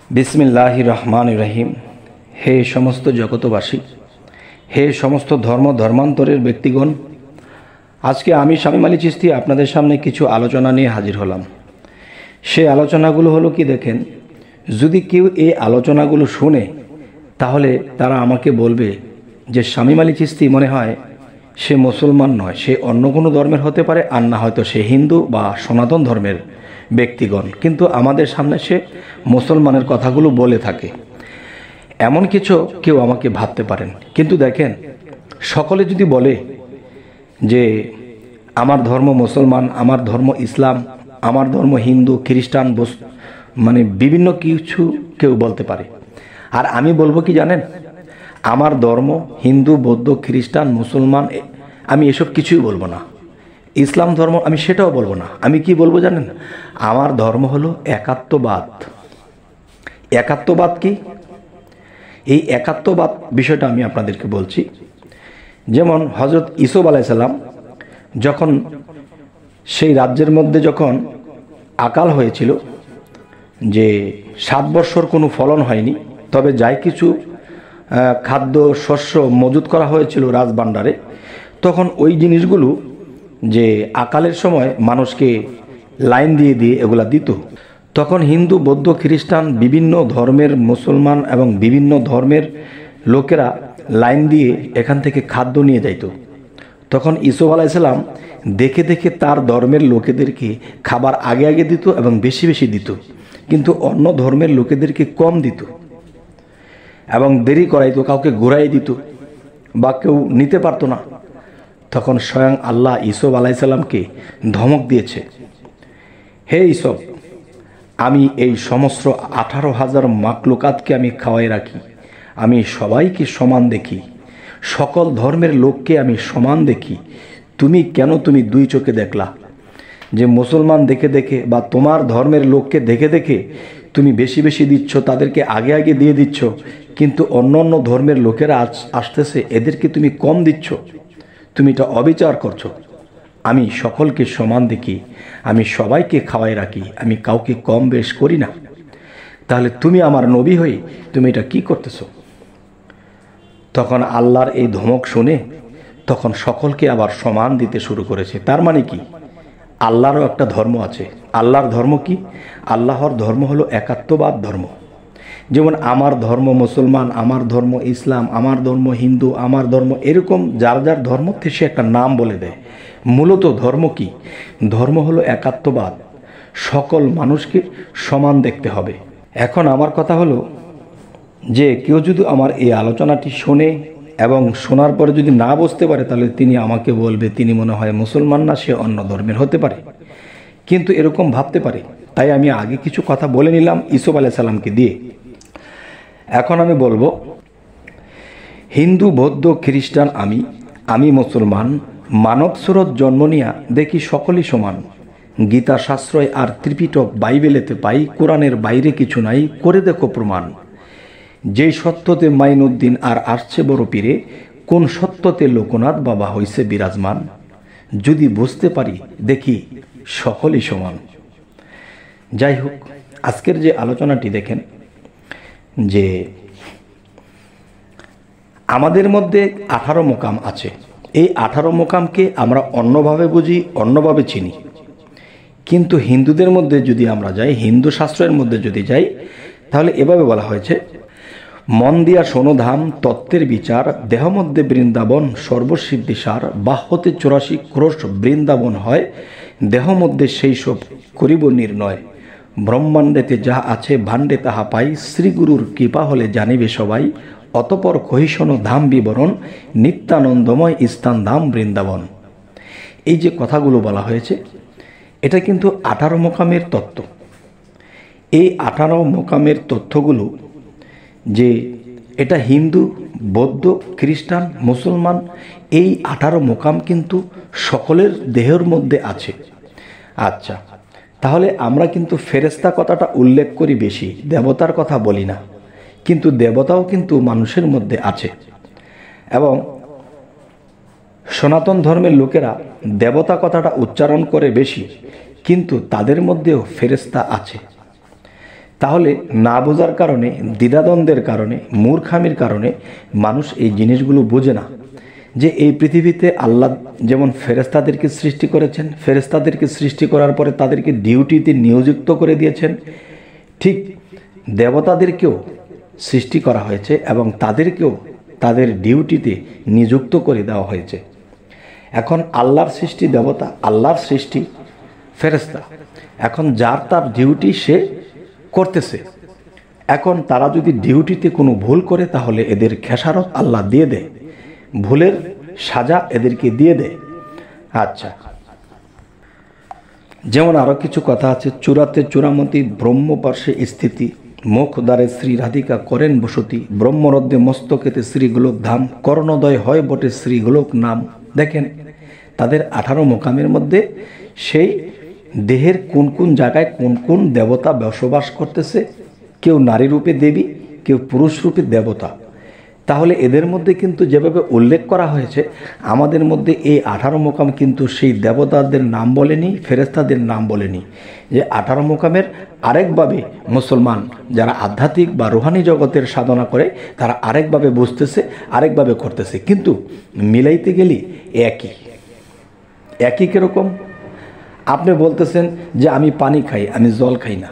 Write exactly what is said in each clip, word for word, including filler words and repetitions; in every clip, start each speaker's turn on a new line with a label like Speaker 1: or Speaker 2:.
Speaker 1: বিসমিল্লাহির রহমানির রহিম। হে সমস্ত জগতবাসী, হে সমস্ত ধর্ম ধর্মান্তরের ব্যক্তিগণ, আজকে আমি শামিম আলী চিস্তি আপনাদের সামনে কিছু আলোচনা নিয়ে হাজির হলাম। সেই আলোচনাগুলো হলো কি দেখেন, যদি কেউ এই আলোচনাগুলো শুনে তাহলে তারা আমাকে বলবে যে শামিম আলী চিস্তি মনে হয় সে মুসলমান নয়, সে অন্য কোনো ধর্মের হতে পারে, আর না হয়তো সে হিন্দু বা সনাতন ধর্মের ব্যক্তিগণ, কিন্তু আমাদের সামনে সে মুসলমানের কথাগুলো বলে থাকে, এমন কিছু কেউ আমাকে ভাবতে পারেন। কিন্তু দেখেন, সকলে যদি বলে যে আমার ধর্ম মুসলমান, আমার ধর্ম ইসলাম, আমার ধর্ম হিন্দু খ্রিস্টান, মানে বিভিন্ন কিছু কেউ বলতে পারে, আর আমি বলবো কি জানেন, আমার ধর্ম হিন্দু বৌদ্ধ খ্রিস্টান মুসলমান, আমি এসব কিছুই বলবো না। ইসলাম ধর্ম আমি সেটাও বলবো না। আমি কি বলবো জানেন, আমার ধর্ম হলো একাত্মবাদ। একাত্মবাদ কি? এই একাত্মবাদ বিষয়টা আমি আপনাদেরকে বলছি। যেমন হযরত ইউসুফ আলাইহিস সালাম যখন সেই রাজ্যের মধ্যে যখন আকাল হয়েছিল, যে সাত বৎসর কোনো ফলন হয়নি, তবে যাই কিছু খাদ্য শস্য মজুত করা হয়েছিল রাজভাণ্ডারে, তখন ওই জিনিসগুলো যে আকালের সময় মানুষকে লাইন দিয়ে দিয়ে এগুলা দিত, তখন হিন্দু বৌদ্ধ খ্রিস্টান বিভিন্ন ধর্মের মুসলমান এবং বিভিন্ন ধর্মের লোকেরা লাইন দিয়ে এখান থেকে খাদ্য নিয়ে যাইত। তখন ইউসুফ আলাইহিস সালাম দেখে দেখে তার ধর্মের লোকেদেরকে খাবার আগে আগে দিত এবং বেশি বেশি দিত, কিন্তু অন্য ধর্মের লোকেদেরকে কম দিত এবং দেরি করাইতো, কাউকে ঘুরাই দিত বা কেউ নিতে পারতো না। তখন স্বয়ং আল্লাহ ইউসুফ আলাইহিস সালামকে ধমক দিয়েছে, হে ইউসুফ, আমি এই সমস্ত আঠারো হাজার মাকলুকাতকে আমি খাওয়াই রাখি, আমি সবাইকে সমান দেখি, সকল ধর্মের লোককে আমি সমান দেখি। তুমি কেন তুমি দুই চোখে দেখলা যে মুসলমান দেখে দেখে বা তোমার ধর্মের লোককে দেখে দেখে তুমি বেশি বেশি দিচ্ছ, তাদেরকে আগে আগে দিয়ে দিচ্ছ, কিন্তু অন্য অন্য ধর্মের লোকেরা আজ আসতেছে, এদেরকে তুমি কম দিচ্ছ, তুমি এটা অবিচার করছো। আমি সকলকে সমান দেখি, আমি সবাইকে খাওয়াই রাখি, আমি কাউকে কম বেশ করি না। তাহলে তুমি আমার নবী হয়ে তুমি এটা কি করতেছো? তখন আল্লাহর এই ধমক শুনে তখন সকলকে আবার সমান দিতে শুরু করেছে। তার মানে কি, আল্লাহরও একটা ধর্ম আছে। আল্লাহর ধর্ম কি? আল্লাহর ধর্ম হলো একাত্মবাদ ধর্ম। যেমন আমার ধর্ম মুসলমান, আমার ধর্ম ইসলাম, আমার ধর্ম হিন্দু, আমার ধর্ম, এরকম যার যার ধর্ম থেকে সে একটা নাম বলে দেয়। মূলত ধর্ম কি? ধর্ম হলো একাত্মবাদ, সকল মানুষকে সমান দেখতে হবে। এখন আমার কথা হলো যে কেউ যদি আমার এই আলোচনাটি শোনে এবং শোনার পরে যদি না বুঝতে পারে, তাহলে তিনি আমাকে বলবে তিনি মনে হয় মুসলমান না, সে অন্য ধর্মের হতে পারে, কিন্তু এরকম ভাবতে পারে। তাই আমি আগে কিছু কথা বলে নিলাম ইউসুফ আলাইহিস সালামকে দিয়ে। এখন আমি বলবো, হিন্দু বৌদ্ধ খ্রিস্টান আমি, আমি মুসলমান, মানব স্রোত জন্ম নিয়া দেখি সকলই সমান। গীতা শাস্ত্রয় আর ত্রিপিটক বাইবেলেতে পাই, কোরআনের বাইরে কিছু নাই, করে দেখো প্রমাণ। যেই সত্যতে মাইনুদ্দিন আর আসছে বড় পীরে, কোন সত্যতে লোকনাথ বাবা হইছে বিরাজমান। যদি বুঝতে পারি দেখি সকলই সমান। যাই হোক, আজকের যে আলোচনাটি দেখেন, যে আমাদের মধ্যে আঠারো মোকাম আছে। এই আঠারো মোকামকে আমরা অন্যভাবে বুঝি, অন্যভাবে চিনি, কিন্তু হিন্দুদের মধ্যে যদি আমরা যাই, হিন্দু শাস্ত্রের মধ্যে যদি যাই, তাহলে এভাবে বলা হয়েছে, মন দিয়া শোনো ধাম তত্ত্বের বিচার, দেহ মধ্যে বৃন্দাবন সর্বসিদ্ধিসার, বাহ্যতে চৌরাশি ক্রোশ বৃন্দাবন হয়, দেহ মধ্যে সেই সব করিব নির্ণয়। ব্রহ্মাণ্ডেতে যা আছে ভাণ্ডে তাহা পাই, শ্রীগুরুর কৃপা হলে জানিবে সবাই। অতপর কহিশোনো ধাম বিবরণ, নিত্যানন্দময় স্থান ধাম বৃন্দাবন। এই যে কথাগুলো বলা হয়েছে, এটা কিন্তু আঠারো মোকামের তত্ত্ব। এই আঠারো মোকামের তথ্যগুলো যে এটা হিন্দু বৌদ্ধ খ্রিস্টান মুসলমান, এই আঠারো মোকাম কিন্তু সকলের দেহের মধ্যে আছে। আচ্ছা, তাহলে আমরা কিন্তু ফেরেশতা কথাটা উল্লেখ করি বেশি, দেবতার কথা বলি না, কিন্তু দেবতাও কিন্তু মানুষের মধ্যে আছে। এবং সনাতন ধর্মের লোকেরা দেবতা কথাটা উচ্চারণ করে বেশি, কিন্তু তাদের মধ্যেও ফেরেশতা আছে। তাহলে না বোঝার কারণে, দ্বিধাদ্বন্দ্বের কারণে, মূর্খামির কারণে মানুষ এই জিনিসগুলো বোঝে না যে এই পৃথিবীতে আল্লাহ যেমন ফেরেশতাদেরকে সৃষ্টি করেছেন, ফেরেশতাদেরকে সৃষ্টি করার পরে তাদেরকে ডিউটিতে নিয়োজিত করে দিয়েছেন, ঠিক দেবতাদেরকেও সৃষ্টি করা হয়েছে এবং তাদেরকেও তাদের ডিউটিতে নিযুক্ত করে দেওয়া হয়েছে। এখন আল্লাহর সৃষ্টি দেবতা, আল্লাহর সৃষ্টি ফেরেশতা, এখন যার তার ডিউটি সে করতেছে। এখন তারা যদি ডিউটিতে কোনো ভুল করে তাহলে এদের খেসারত আল্লাহ দিয়ে দেয়, ভুলের সাজা এদেরকে দিয়ে দেয়। আচ্ছা, যেমন আরও কিছু কথা আছে, চূড়াতে চূড়ামতি ব্রহ্মপার্শ্বে স্থিতি, মুখ দ্বারে শ্রী রাধিকা করেন বসতি, ব্রহ্মরদ্দে মস্তকেতে শ্রীগোলক ধাম, কর্ণদয় হয় বটে শ্রীগোলক নাম। দেখেন তাদের আঠারো মোকামের মধ্যে সেই দেহের কোন কোন জায়গায় কোন কোন দেবতা বসবাস করতেছে, কেউ নারী রূপে দেবী, কেউ পুরুষ রূপে দেবতা। তাহলে এদের মধ্যে কিন্তু যেভাবে উল্লেখ করা হয়েছে, আমাদের মধ্যে এই আঠারো মোকাম কিন্তু সেই দেবতাদের নাম বলেনি, ফেরেশতাদের নাম বলেনি। যে আঠারো মোকামের আরেকভাবে মুসলমান যারা আধ্যাত্মিক বা রুহানি জগতের সাধনা করে তারা আরেকভাবে বুঝতেছে, আরেকভাবে করতেছে, কিন্তু মিলাইতে গেলে একই। একই কীরকম? আপনি বলতেছেন যে আমি পানি খাই, আমি জল খাই না।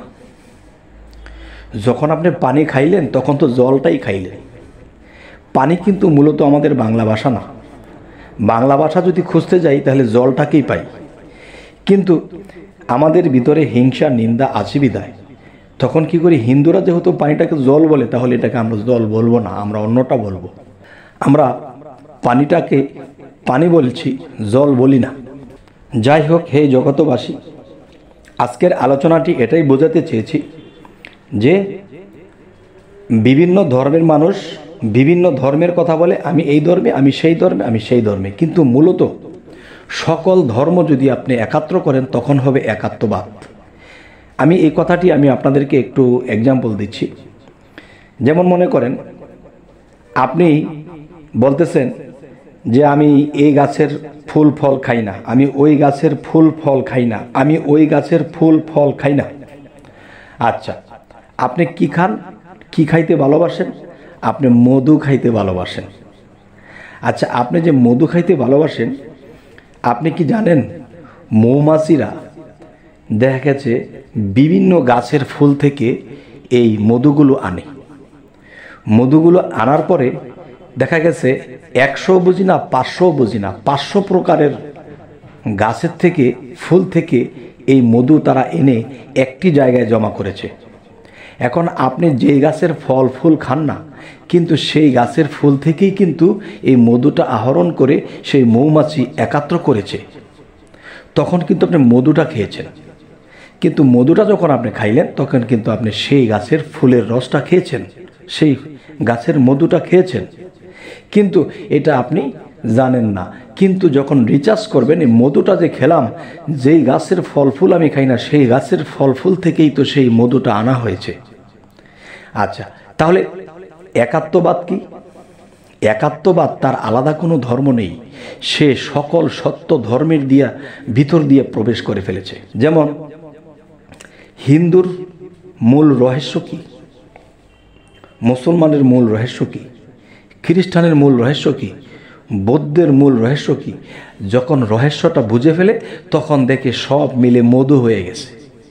Speaker 1: যখন আপনি পানি খাইলেন তখন তো জলটাই খাইলেন। পানি কিন্তু মূলত আমাদের বাংলা ভাষা না। বাংলা ভাষা যদি খুঁজতে যাই তাহলে জলটাকেই পাই, কিন্তু আমাদের ভিতরে হিংসা নিন্দা আছে বিদায় তখন কি করি, হিন্দুরা যেহেতু পানিটাকে জল বলে তাহলে এটাকে আমরা জল বলবো না, আমরা অন্যটা বলবো। আমরা পানিটাকে পানি বলছি, জল বলি না। যাই হোক, হে জগতবাসী, আজকের আলোচনাটি এটাই বোঝাতে চেয়েছি যে বিভিন্ন ধর্মের মানুষ বিভিন্ন ধর্মের কথা বলে, আমি এই ধর্মে, আমি সেই ধর্মে, আমি সেই ধর্মে, কিন্তু মূলত সকল ধর্ম যদি আপনি একাত্র করেন তখন হবে একাত্মবাদ। আমি এই কথাটি আমি আপনাদেরকে একটু এক্সাম্পল দিচ্ছি। যেমন মনে করেন আপনি বলতেছেন যে আমি এই গাছের ফুল ফল খাই না, আমি ওই গাছের ফুল ফল খাই না, আমি ওই গাছের ফুল ফল খাই না। আচ্ছা, আপনি কি খান, কি খাইতে ভালোবাসেন? আপনি মধু খাইতে ভালোবাসেন। আচ্ছা, আপনি যে মধু খাইতে ভালোবাসেন, আপনি কি জানেন মৌমাছিরা দেখা গেছে বিভিন্ন গাছের ফুল থেকে এই মধুগুলো আনে। মধুগুলো আনার পরে দেখা গেছে একশো বুঝি না, পাঁচশো বুঝি না, পাঁচশো প্রকারের গাছের থেকে, ফুল থেকে এই মধু তারা এনে একটি জায়গায় জমা করেছে। এখন আপনি যেই গাছের ফল ফুল খান না, কিন্তু সেই গাছের ফুল থেকেই কিন্তু এই মধুটা আহরণ করে সেই মৌমাছি একাত্র করেছে, তখন কিন্তু আপনি মধুটা খেয়েছেন। কিন্তু মধুটা যখন আপনি খাইলেন তখন কিন্তু আপনি সেই গাছের ফুলের রসটা খেয়েছেন, সেই গাছের মধুটা খেয়েছেন, কিন্তু এটা আপনি জানেন না। কিন্তু যখন রিচার্জ করবেন, এই মধুটা যে খেলাম, যেই গাছের ফল ফুল আমি খাই না সেই গাছের ফল ফুল থেকেই তো সেই মধুটা আনা হয়েছে। আচ্ছা, তাহলে একাত্মবাদ কি? একাত্মবাদ তার আলাদা কোনো ধর্ম নেই, সে সকল সত্য ধর্মের দিয়া ভিতর দিয়ে প্রবেশ করে ফেলেছে। যেমন হিন্দুর মূল রহস্য কি, মুসলমানের মূল রহস্য কি, খ্রিস্টানের মূল রহস্য কি, বৌদ্ধের মূল রহস্য কি, যখন রহস্যটা বুঝে ফেলে তখন দেখে সব মিলে মধু হয়ে গেছে।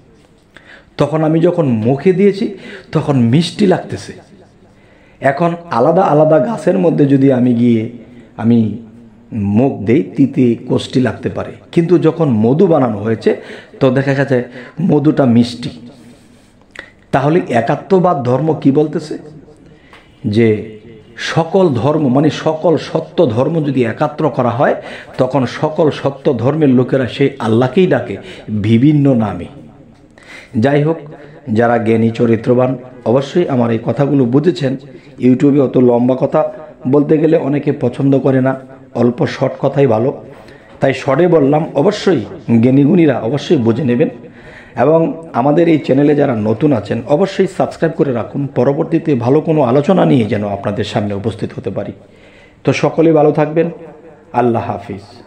Speaker 1: তখন আমি যখন মুখে দিয়েছি তখন মিষ্টি লাগতেছে। এখন আলাদা আলাদা গাছের মধ্যে যদি আমি গিয়ে আমি মুখ দেই, তিতে কষ্টি লাগতে পারে, কিন্তু যখন মধু বানানো হয়েছে তো দেখা গেছে মধুটা মিষ্টি। তাহলে একাত্মবাদ ধর্ম কি বলতেছে? যে সকল ধর্ম মানে সকল সত্য ধর্ম যদি একাত্র করা হয় তখন সকল সত্য ধর্মের লোকেরা সেই আল্লাহকেই ডাকে বিভিন্ন নামে। যাই হোক, যারা জ্ঞানী চরিত্রবান অবশ্যই আমার এই কথাগুলো বুঝেছেন। ইউটিউবে অত লম্বা কথা বলতে গেলে অনেকে পছন্দ করে না, অল্প শর্ট কথাই ভালো, তাই শর্টে বললাম। অবশ্যই জ্ঞানীগুণীরা অবশ্যই বুঝে নেবেন, এবং আমাদের এই চ্যানেলে যারা নতুন আছেন অবশ্যই সাবস্ক্রাইব করে রাখুন, পরবর্তীতে ভালো কোনো আলোচনা নিয়ে যেন আপনাদের সামনে উপস্থিত হতে পারি। তো সকলেই ভালো থাকবেন, আল্লাহ হাফিজ।